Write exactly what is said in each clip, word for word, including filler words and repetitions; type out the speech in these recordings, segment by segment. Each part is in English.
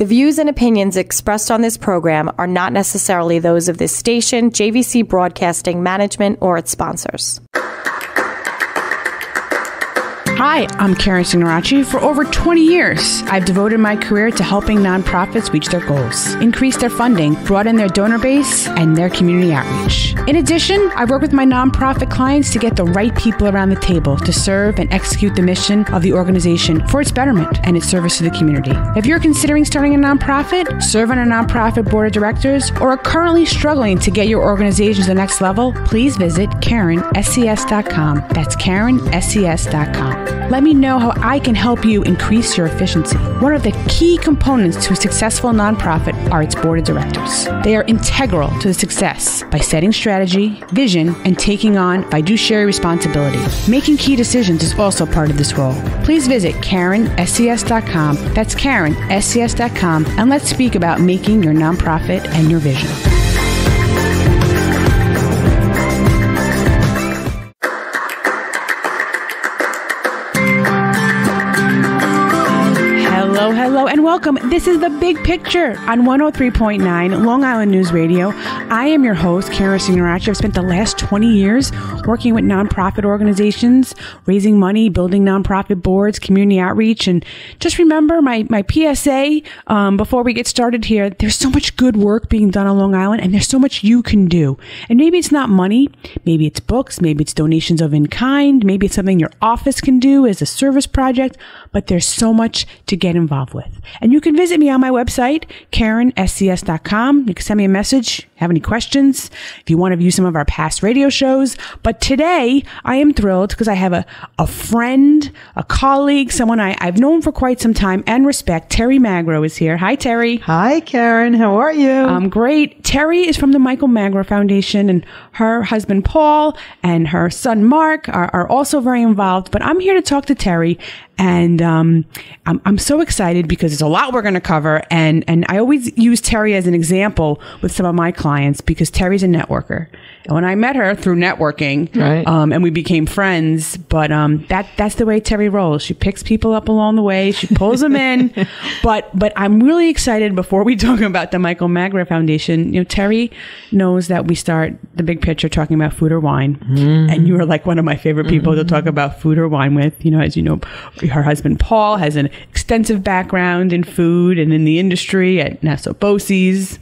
The views and opinions expressed on this program are not necessarily those of this station, J V C Broadcasting Management, or its sponsors. Hi, I'm Karen Signoracci. For over twenty years, I've devoted my career to helping nonprofits reach their goals, increase their funding, broaden their donor base, and their community outreach. In addition, I work with my nonprofit clients to get the right people around the table to serve and execute the mission of the organization for its betterment and its service to the community. If you're considering starting a nonprofit, serve on a nonprofit board of directors, or are currently struggling to get your organization to the next level, please visit Karen S C S dot com. That's Karen S C S dot com. Let me know how I can help you increase your efficiency. One of the key components to a successful nonprofit are its board of directors. They are integral to the success by setting strategy, vision, and taking on fiduciary responsibility. Making key decisions is also part of this role. Please visit Karen S C S dot com. That's Karen S C S dot com, and let's speak about making your nonprofit and your vision. Hello, hello, and welcome. This is The Big Picture on one oh three point nine Long Island News Radio. I am your host, Karen Signoracci. I've spent the last twenty years working with nonprofit organizations, raising money, building nonprofit boards, community outreach, and just remember my, my P S A um, before we get started here. There's so much good work being done on Long Island, and there's so much you can do. And maybe it's not money, maybe it's books, maybe it's donations of in kind, maybe it's something your office can do as a service project, but there's so much to get involved with. And you can visit me on my website, Karen S C S dot com. You can send me a message, have any questions, if you want to view some of our past radio shows. But today, I am thrilled because I have a, a friend, a colleague, someone I, I've known for quite some time and respect. Terrie Magro is here. Hi, Terrie. Hi, Karen. How are you? I'm great. Terrie is from the Michael Magro Foundation, and her husband, Paul, and her son, Marc, are, are also very involved. But I'm here to talk to Terrie. And um, I'm, I'm so excited because there's a lot we're going to cover. And, and I always use Terrie as an example with some of my clients because Terrie's a networker. And when I met her through networking, right. um, and we became friends, but um, that that's the way Terrie rolls. She picks people up along the way. She pulls them in. But but I'm really excited before we talk about the Michael Magro Foundation. You know, Terrie knows that we start The Big Picture talking about food or wine. Mm. And you are like one of my favorite people mm-hmm. to talk about food or wine with. You know, as you know, her husband, Paul, has an extensive background in food and in the industry at Nassau Bosie's.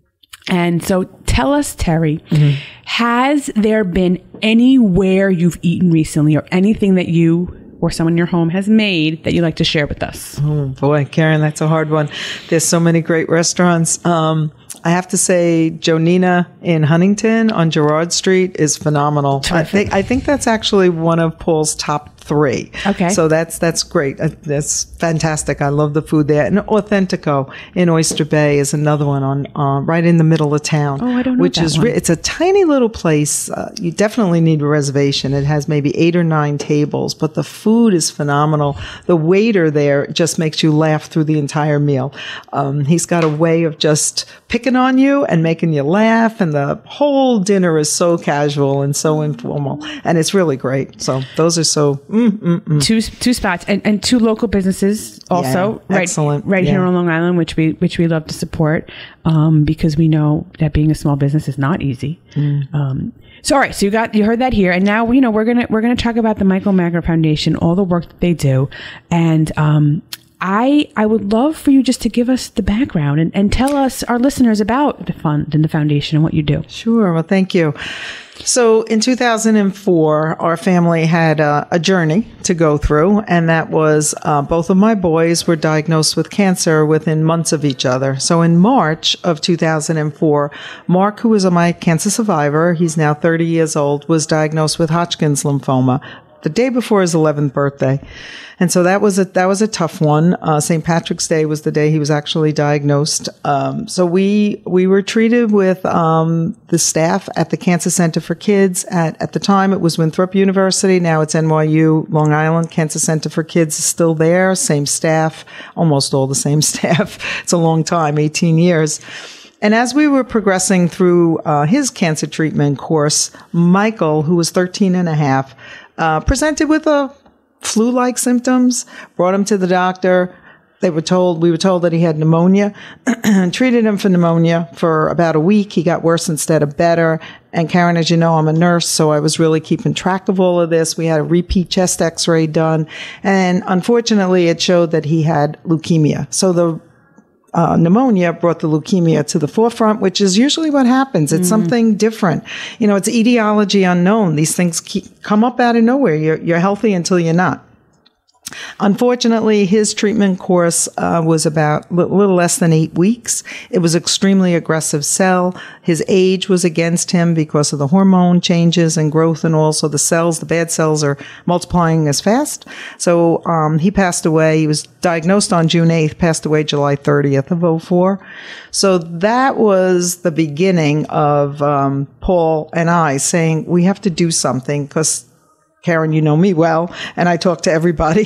And so tell us, Terrie, mm-hmm. has there been anywhere you've eaten recently or anything that you or someone in your home has made that you'd like to share with us? Oh, boy, Karen, that's a hard one. There's so many great restaurants. Um, I have to say, Jonina in Huntington on Girard Street is phenomenal. Terrific. I think I think that's actually one of Paul's top three. Okay. So that's that's great. Uh, That's fantastic. I love the food there. And Authentico in Oyster Bay is another one on uh, right in the middle of town. Oh, I don't know Which that is one. Re- it's a tiny little place. Uh, you definitely need a reservation. It has maybe eight or nine tables, but the food is phenomenal. The waiter there just makes you laugh through the entire meal. Um, he's got a way of just picking on you and making you laugh, and the whole dinner is so casual and so informal, and it's really great. So those are so mm, mm, mm. two two spots and, and two local businesses also, Yeah, right, excellent. right Yeah. here on Long Island, which we which we love to support um, because we know that being a small business is not easy. Mm. Um, so all right, so you got you heard that here, and now you know we're gonna we're gonna talk about the Michael Magro Foundation, all the work that they do, and. Um, I I would love for you just to give us the background and, and tell us, our listeners, about the fund and the foundation and what you do. Sure. Well, thank you. So in two thousand four, our family had a, a journey to go through, and that was uh, both of my boys were diagnosed with cancer within months of each other. So in March of two thousand four, Marc, who was my cancer survivor, he's now thirty years old, was diagnosed with Hodgkin's lymphoma the day before his eleventh birthday. And so that was a, that was a tough one. Uh, Saint Patrick's Day was the day he was actually diagnosed. Um, so we, we were treated with, um, the staff at the Cancer Center for Kids. At, at the time, it was Winthrop University. Now it's N Y U, Long Island Cancer Center for Kids is still there. Same staff, almost all the same staff. It's a long time, eighteen years. And as we were progressing through uh, his cancer treatment course, Michael, who was thirteen and a half, uh, presented with a flu-like symptoms, brought him to the doctor. They were told, we were told that he had pneumonia, treated him for pneumonia for about a week. He got worse instead of better. And Karen, as you know, I'm a nurse, so I was really keeping track of all of this. We had a repeat chest x-ray done. And unfortunately, it showed that he had leukemia. So the Uh, pneumonia brought the leukemia to the forefront, which is usually what happens. It's mm. something different. You know, it's etiology unknown. These things keep, come up out of nowhere. You're, you're healthy until you're not. Unfortunately, his treatment course uh, was about a little less than eight weeks. It was extremely aggressive cell. His age was against him because of the hormone changes and growth, and also the cells, the bad cells, are multiplying as fast. So um, he passed away. He was diagnosed on June eighth, passed away July thirtieth of oh four. So that was the beginning of um, Paul and I saying, we have to do something, because Karen, you know me well, and I talk to everybody.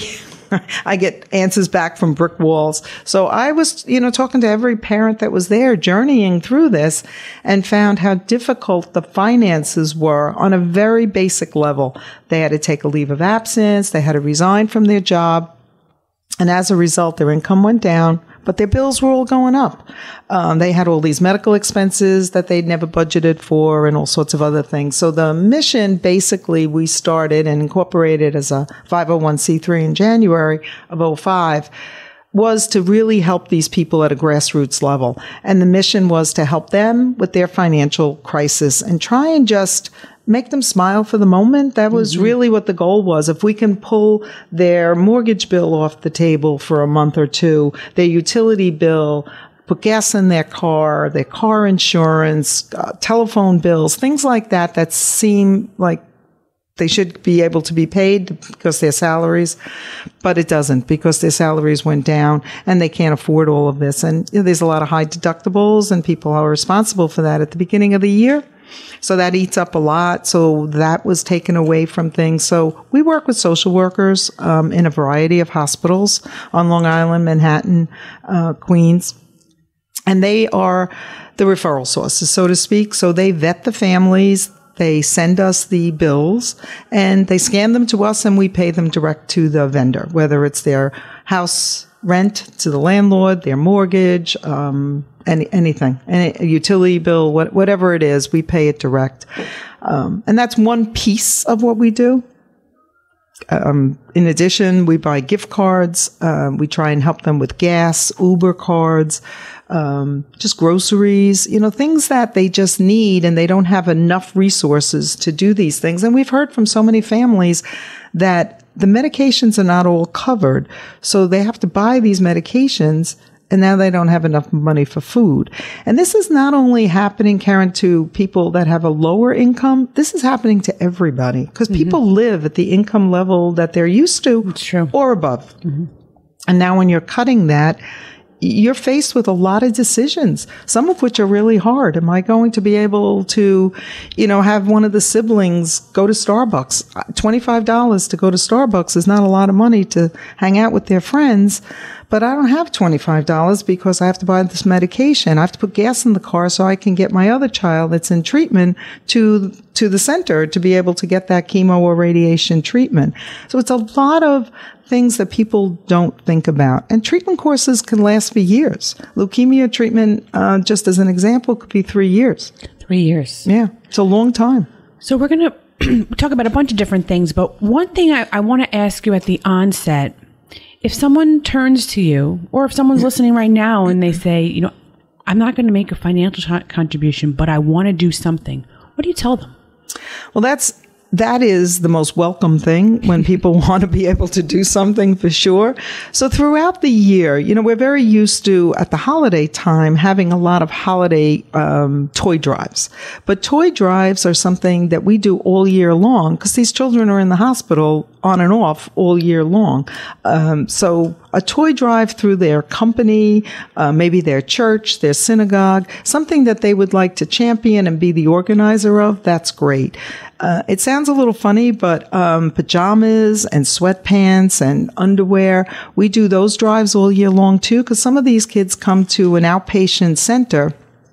I get answers back from brick walls. So I was, you know, talking to every parent that was there, journeying through this, and found how difficult the finances were on a very basic level. They had to take a leave of absence. They had to resign from their job. And as a result, their income went down, but their bills were all going up. Um, they had all these medical expenses that they'd never budgeted for, and all sorts of other things. So the mission, basically, we started and incorporated as a five oh one c three in January of oh five, was to really help these people at a grassroots level. And the mission was to help them with their financial crisis and try and just make them smile for the moment. That was mm-hmm. really what the goal was. If we can pull their mortgage bill off the table for a month or two, their utility bill, put gas in their car, their car insurance, uh, telephone bills, things like that that seem like they should be able to be paid because their salaries, but it doesn't, because their salaries went down and they can't afford all of this. And you know, there's a lot of high deductibles, and people are responsible for that at the beginning of the year. So that eats up a lot. So that was taken away from things. So we work with social workers um, in a variety of hospitals on Long Island, Manhattan, uh, Queens. And they are the referral sources, so to speak. So they vet the families. They send us the bills, and they scan them to us, and we pay them direct to the vendor, whether it's their house rent to the landlord, their mortgage, um, any, anything, any a utility bill, what, whatever it is, we pay it direct. Um, and that's one piece of what we do. Um, in addition, we buy gift cards. Uh, we try and help them with gas, Uber cards, um, just groceries, you know, things that they just need, and they don't have enough resources to do these things. And we've heard from so many families that the medications are not all covered. So they have to buy these medications, and now they don't have enough money for food. And this is not only happening, Karen, to people that have a lower income. This is happening to everybody, because mm-hmm. people live at the income level that they're used to. That's true. Or above. Mm-hmm. And now when you're cutting that, you're faced with a lot of decisions, some of which are really hard. Am I going to be able to, you know, have one of the siblings go to Starbucks? twenty-five dollars to go to Starbucks is not a lot of money to hang out with their friends, but I don't have twenty-five dollars because I have to buy this medication. I have to put gas in the car so I can get my other child that's in treatment to to the center to be able to get that chemo or radiation treatment. So it's a lot of things that people don't think about. And treatment courses can last for years. Leukemia treatment, uh, just as an example, could be three years. Three years. Yeah, it's a long time. So we're going to talk about a bunch of different things, but one thing I, I want to ask you at the onset, if someone turns to you, or if someone's listening right now and they say, you know, I'm not going to make a financial contribution, but I want to do something, what do you tell them? Well, that's That is the most welcome thing when people want to be able to do something, for sure. So throughout the year, you know, we're very used to, at the holiday time, having a lot of holiday um, toy drives. But toy drives are something that we do all year long, because these children are in the hospital on and off all year long. Um, so a toy drive through their company, uh, maybe their church, their synagogue, something that they would like to champion and be the organizer of, that's great. Uh, it sounds a little funny, but um, pajamas and sweatpants and underwear, we do those drives all year long too, because some of these kids come to an outpatient center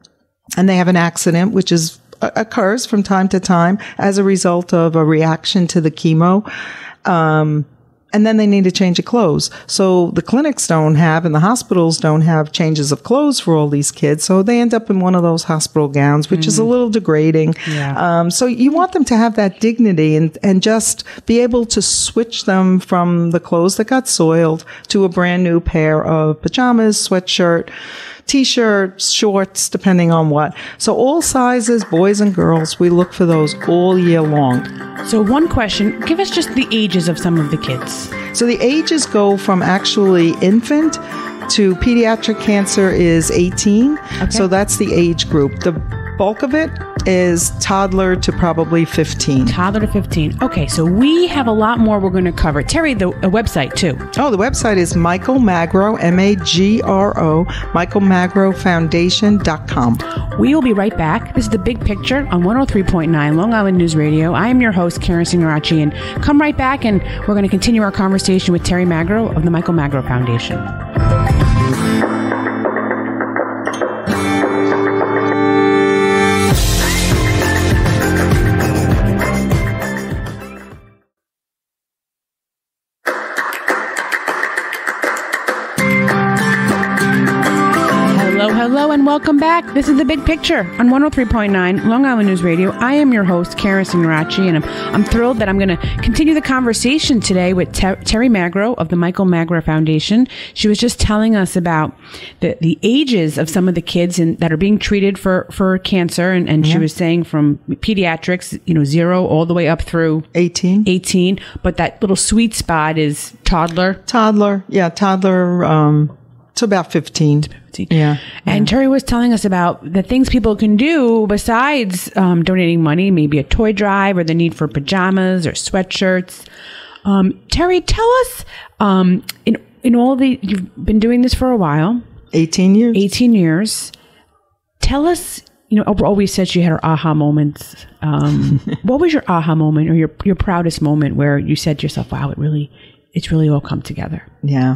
and they have an accident, which is uh, occurs from time to time as a result of a reaction to the chemo. Um, and then they need a change of clothes. So the clinics don't have and the hospitals don't have changes of clothes for all these kids. So they end up in one of those hospital gowns, which mm. is a little degrading. Yeah. Um, so you want them to have that dignity and, and just be able to switch them from the clothes that got soiled to a brand new pair of pajamas, sweatshirt, T-shirts, shorts, depending on what. So all sizes, boys and girls, we look for those all year long. So one question, give us just the ages of some of the kids. So the ages go from actually infant to pediatric cancer is eighteen. Okay. So that's the age group. The bulk of it is toddler to probably fifteen. Toddler to fifteen. Okay, so we have a lot more we're going to cover. Terrie, the a website too. Oh, the website is Michael Magro, M A G R O, Michael Magro Foundation dot com. We will be right back. This is The Big Picture on one oh three point nine Long Island News Radio. I am your host, Karen Signoracci, and come right back and we're going to continue our conversation with Terrie Magro of the Michael Magro Foundation. Hello and welcome back. This is The Big Picture on one oh three point nine Long Island News Radio. I am your host, Karen Signoracci, and I'm, I'm thrilled that I'm going to continue the conversation today with Ter- Terrie Magro of the Michael Magro Foundation. She was just telling us about the, the ages of some of the kids in, that are being treated for, for cancer, and, and yeah. she was saying from pediatrics, you know, zero all the way up through eighteen. eighteen, but that little sweet spot is toddler. Toddler, yeah, toddler um, to about fifteen. Yeah. And yeah. Terrie was telling us about the things people can do besides um, donating money, maybe a toy drive or the need for pajamas or sweatshirts. Um, Terrie, tell us, um, in in all the, you've been doing this for a while. eighteen years. eighteen years. Tell us, you know, Oprah always said she had her aha moments. Um, what was your aha moment or your, your proudest moment where you said to yourself, wow, it really, it's really all come together? Yeah.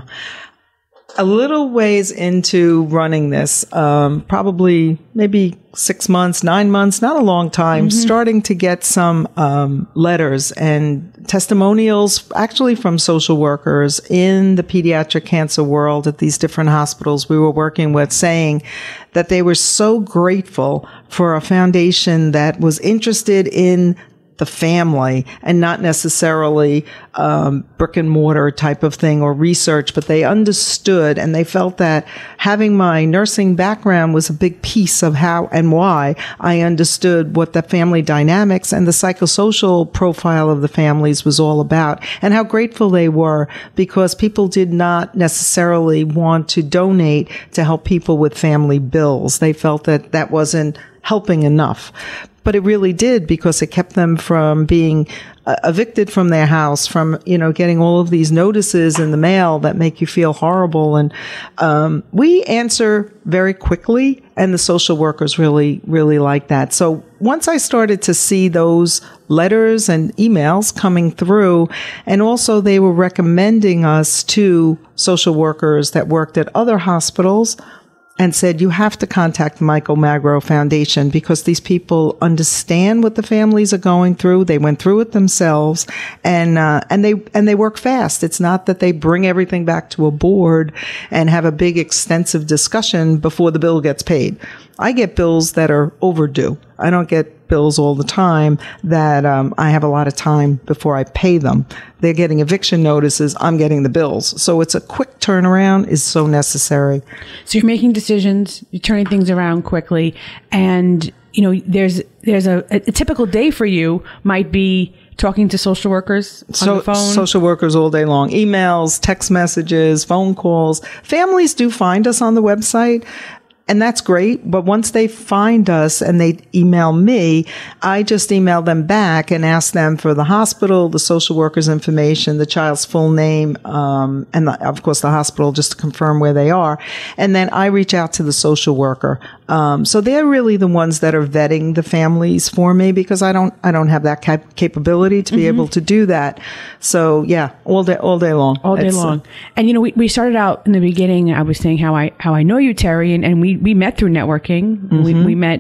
A little ways into running this, um, probably maybe six months, nine months, not a long time, mm-hmm. starting to get some um, letters and testimonials actually from social workers in the pediatric cancer world at these different hospitals we were working with, saying that they were so grateful for a foundation that was interested in the family and not necessarily um, brick and mortar type of thing or research, but they understood and they felt that having my nursing background was a big piece of how and why I understood what the family dynamics and the psychosocial profile of the families was all about, and how grateful they were because people did not necessarily want to donate to help people with family bills. They felt that that wasn't helping enough. But it really did, because it kept them from being uh, evicted from their house, from, you know, getting all of these notices in the mail that make you feel horrible. And um, we answer very quickly, and the social workers really, really like that. So once I started to see those letters and emails coming through, and also they were recommending us to social workers that worked at other hospitals, and said, you have to contact Michael Magro Foundation because these people understand what the families are going through. They went through it themselves, and uh, and they and they work fast. It's not that they bring everything back to a board and have a big extensive discussion before the bill gets paid. I get bills that are overdue. I don't get bills all the time that um, I have a lot of time before I pay them. They're getting eviction notices. I'm getting the bills. So it's a quick turnaround is so necessary. So you're making decisions, you're turning things around quickly, and you know there's there's a, a typical day for you might be talking to social workers on so, the phone. Social workers all day long. Emails, text messages, phone calls. Families do find us on the website. And that's great. But once they find us and they email me, I just email them back and ask them for the hospital, the social worker's information, the child's full name, um, and the, of course the hospital, just to confirm where they are. And then I reach out to the social worker. Um, so they're really the ones that are vetting the families for me, because I don't, I don't have that cap- capability to be mm-hmm. able to do that. So yeah, all day, all day long. All day it's, long. Uh, and you know, we, we started out in the beginning, I was saying how I, how I know you, Terrie, and, and we, we met through networking. Mm-hmm. We, we met,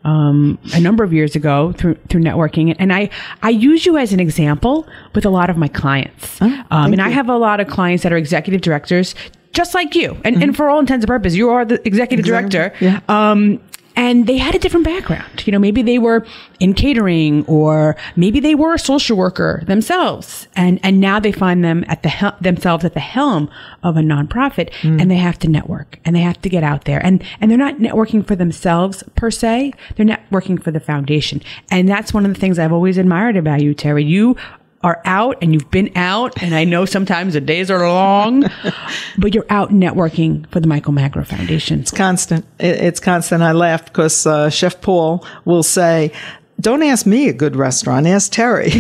um, a number of years ago through through networking, and I I use you as an example with a lot of my clients. Oh, um, and you. I have a lot of clients that are executive directors, just like you, and mm-hmm. and for all intents and purposes, you are the executive exactly. director. Yeah. Um, And they had a different background. You know, maybe they were in catering, or maybe they were a social worker themselves. And, and now they find them at the hel- themselves at the helm of a nonprofit, mm. and they have to network, and they have to get out there. And, and they're not networking for themselves per se. They're networking for the foundation. And that's one of the things I've always admired about you, Terrie. You are out, and you've been out, and I know sometimes the days are long, but you're out networking for the Michael Magro Foundation. It's constant. It, it's constant. I laugh because uh, Chef Paul will say, don't ask me a good restaurant, ask Terrie.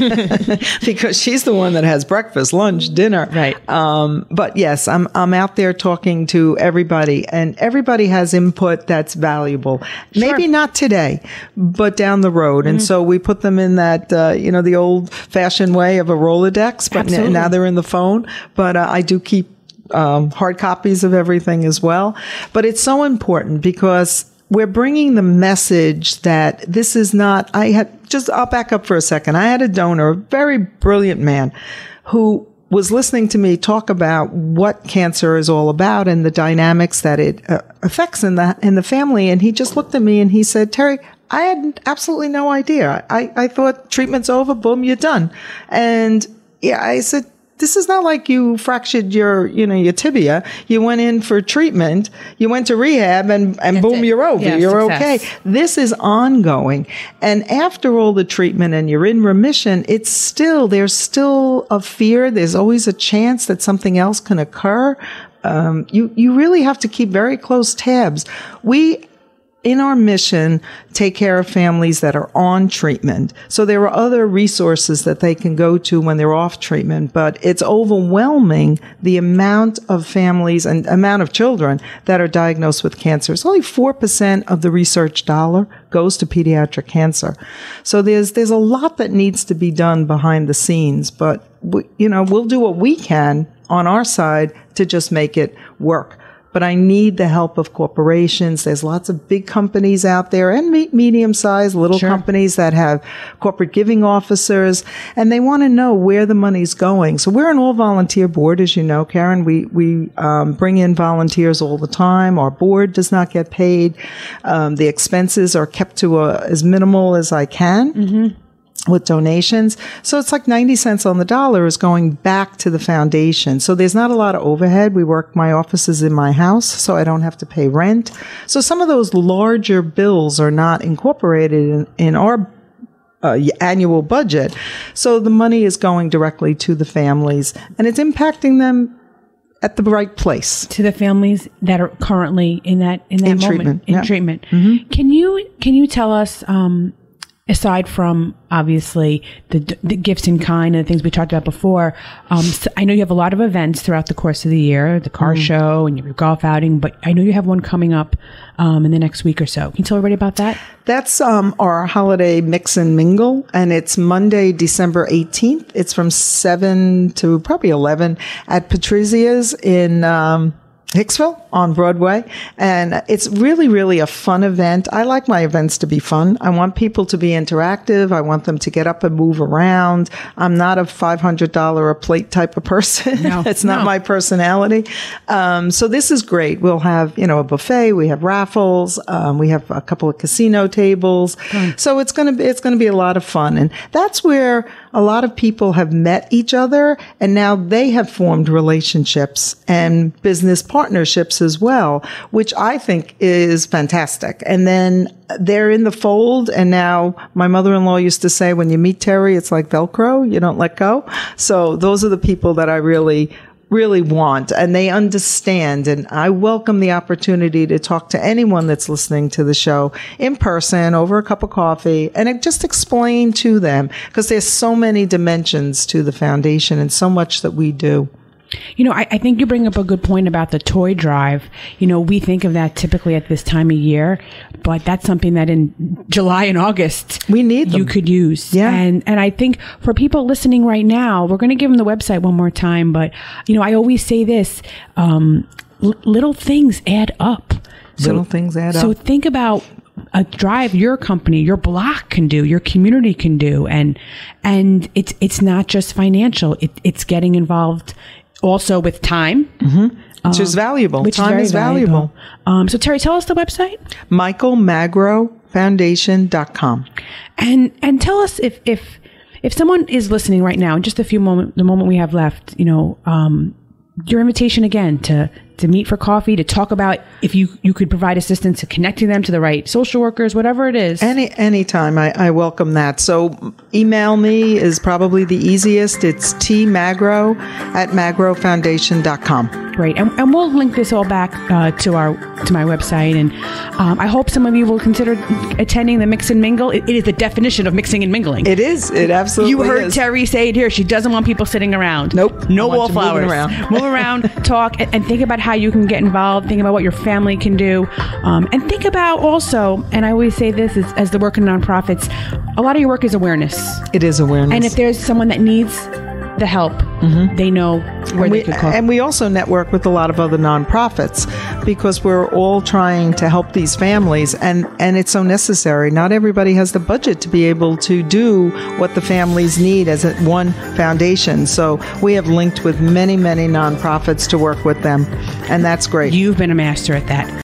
Because she's the one that has breakfast, lunch, dinner. Right. Um, but yes, I'm I'm out there talking to everybody, and everybody has input that's valuable. Sure. Maybe not today, but down the road. Mm-hmm. And so we put them in that, uh, you know, the old fashioned way of a Rolodex, but n- now they're in the phone. But uh, I do keep um, hard copies of everything as well. But it's so important because we're bringing the message that this is not, I had just, I'll back up for a second. I had a donor, a very brilliant man, who was listening to me talk about what cancer is all about and the dynamics that it uh, affects in the, in the family. And he just looked at me and he said, Terrie, I had absolutely no idea. I, I thought treatment's over, boom, you're done. And yeah, I said, this is not like you fractured your, you know, your tibia. You went in for treatment. You went to rehab and, and boom, it. you're over. Yeah, you're success. okay. This is ongoing. And after all the treatment and you're in remission, it's still, there's still a fear. There's always a chance that something else can occur. Um, you, you really have to keep very close tabs. We, in our mission, take care of families that are on treatment. So there are other resources that they can go to when they're off treatment, but it's overwhelming the amount of families and amount of children that are diagnosed with cancer. It's only four percent of the research dollar goes to pediatric cancer. So there's, there's a lot that needs to be done behind the scenes, but we, you know, we'll do what we can on our side to just make it work. But I need the help of corporations. There's lots of big companies out there and me- medium-sized little sure. companies that have corporate giving officers, and they want to know where the money's going. So we're an all-volunteer board, as you know, Karen. We we um, bring in volunteers all the time. Our board does not get paid. Um, the expenses are kept to a, as minimal as I can. Mm-hmm. With donations. So it's like ninety cents on the dollar is going back to the foundation. So there's not a lot of overhead. We work, my office is in my house, so I don't have to pay rent. So some of those larger bills are not incorporated in, in our uh, annual budget. So the money is going directly to the families, and it's impacting them at the right place. To the families that are currently in that, in that in moment, treatment. in Yeah. treatment. Mm-hmm. Can you, can you tell us, um, aside from obviously the, the gifts in kind and the things we talked about before, um, so I know you have a lot of events throughout the course of the year, the car mm. show and your golf outing, but I know you have one coming up um, in the next week or so. Can you tell everybody about that? That's um, our holiday mix and mingle, and it's Monday, December eighteenth. It's from seven to probably eleven at Patrizia's in um, Hicksville on Broadway. And it's really, really a fun event. I like my events to be fun. I want people to be interactive. I want them to get up and move around. I'm not a five hundred dollars a plate type of person. No, it's not no. my personality. Um, so this is great. We'll have, you know, a buffet. We have raffles. Um, we have a couple of casino tables. Mm. So it's going to be, it's going to be a lot of fun. And that's where a lot of people have met each other, and now they have formed relationships and business partnerships as well, which I think is fantastic. And then they're in the fold, and now my mother-in-law used to say, when you meet Terrie, it's like Velcro, you don't let go. So those are the people that I really really want, and they understand. And I welcome the opportunity to talk to anyone that's listening to the show in person over a cup of coffee and just explain to them, because there's so many dimensions to the foundation and so much that we do. You know, I, I think you bring up a good point about the toy drive. You know, we think of that typically at this time of year, but that's something that in July and August we need them. You could use. Yeah. And and I think for people listening right now, we're going to give them the website one more time. But, you know, I always say this, um, l- little things add up. So, little things add so up. So think about a drive your company, your block can do, your community can do. And, and it's, it's not just financial. It, it's getting involved also with time. Mm-hmm. Which um, is valuable. Which time is, is valuable. valuable. Um, so Terrie, tell us the website. Michael Magro Foundation dot com. And, and tell us if, if, if someone is listening right now, in just a few moments, the moment we have left, you know, um, your invitation again to, to meet for coffee, to talk about if you, you could provide assistance to connecting them to the right social workers, whatever it is. Any anytime, I, I welcome that. So email me is probably the easiest. It's tmagro at magro foundation dot com. Great. And, and we'll link this all back uh, to our to my website. And um, I hope some of you will consider attending the Mix and Mingle. It, it is the definition of mixing and mingling. It is. It absolutely is. You heard is. Terrie say it here. She doesn't want people sitting around. Nope. No wallflowers. Move around. Move around, talk, and, and think about how you can get involved. Think about what your family can do. Um, and think about also, and I always say this as, as the work in nonprofits, a lot of your work is awareness. It is awareness. And if there's someone that needs the help, mm-hmm. they know where and they we, could call. And we also network with a lot of other nonprofits because we're all trying to help these families, and, and it's so necessary. Not everybody has the budget to be able to do what the families need as a, one foundation. So we have linked with many, many nonprofits to work with them, and that's great. You've been a master at that.